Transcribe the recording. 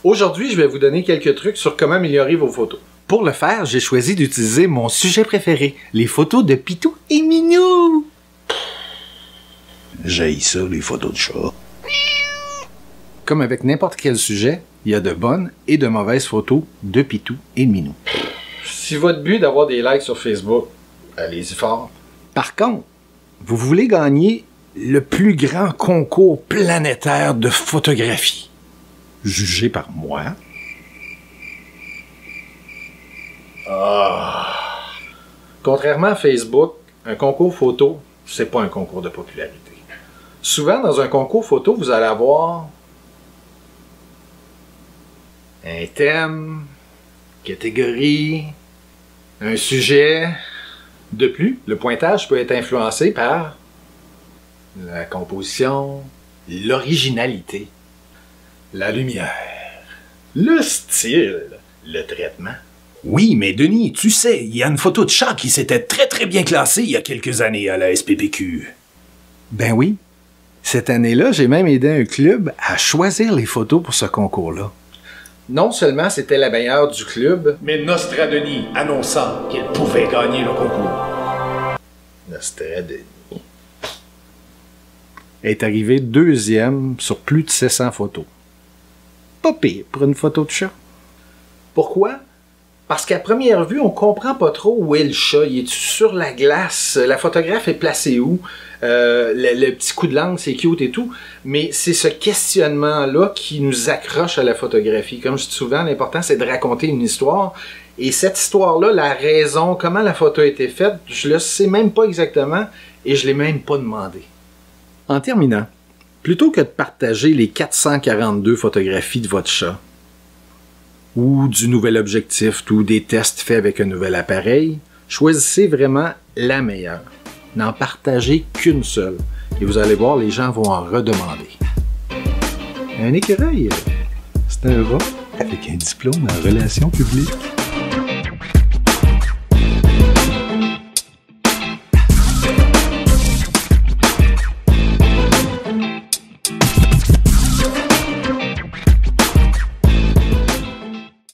Aujourd'hui, je vais vous donner quelques trucs sur comment améliorer vos photos. Pour le faire, j'ai choisi d'utiliser mon sujet préféré, les photos de Pitou et Minou. J'haïs ça, les photos de chat. Comme avec n'importe quel sujet, il y a de bonnes et de mauvaises photos de Pitou et de Minou. Si votre but est d'avoir des likes sur Facebook, allez-y fort. Par contre, vous voulez gagner le plus grand concours planétaire de photographie, jugé par moi. Contrairement à Facebook, un concours photo, c'est pas un concours de popularité. Souvent, dans un concours photo, vous allez avoir un thème, catégorie, un sujet. De plus, le pointage peut être influencé par la composition, l'originalité, la lumière, le style, le traitement. Oui, mais Denis, tu sais, il y a une photo de chat qui s'était très bien classée il y a quelques années à la SPPQ. Ben oui. Cette année-là, j'ai même aidé un club à choisir les photos pour ce concours-là. Non seulement c'était la meilleure du club, mais Nostradenis annonçant qu'elle pouvait gagner le concours. Nostradenis est arrivé deuxième sur plus de 700 photos. Pas pire pour une photo de chat. Pourquoi? Parce qu'à première vue, on comprend pas trop où est le chat. Il est sur la glace? La photographe est placée où? Le petit coup de langue, c'est cute et tout. Mais c'est ce questionnement-là qui nous accroche à la photographie. Comme je dis souvent, l'important, c'est de raconter une histoire. Et cette histoire-là, la raison, comment la photo a été faite, je le sais même pas exactement et je l'ai même pas demandé. En terminant, plutôt que de partager les 442 photographies de votre chat, ou du nouvel objectif, ou des tests faits avec un nouvel appareil, choisissez vraiment la meilleure. N'en partagez qu'une seule. Et vous allez voir, les gens vont en redemander. Un écureuil, c'est un rat avec un diplôme en relations publiques.